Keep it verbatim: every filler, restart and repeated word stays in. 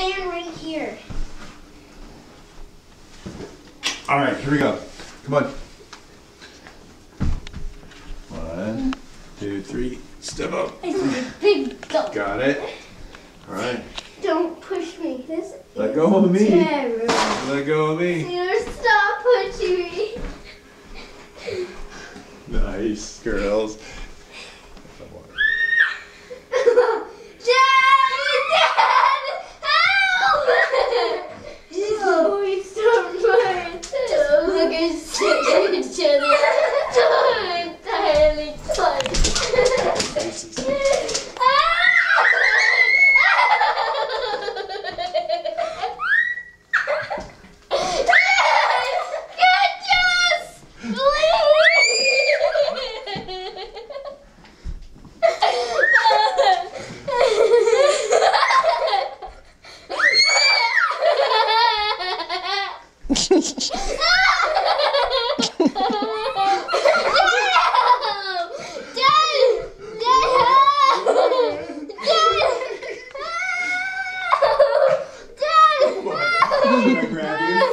stand right here. All right, here we go. Come on. One, two, three. Step up. I see a big goat. Got it. All right. Don't push me. This Let go of me. terrible. Let go of me. Taylor, stop pushing me. Nice, girls. Can I grab you?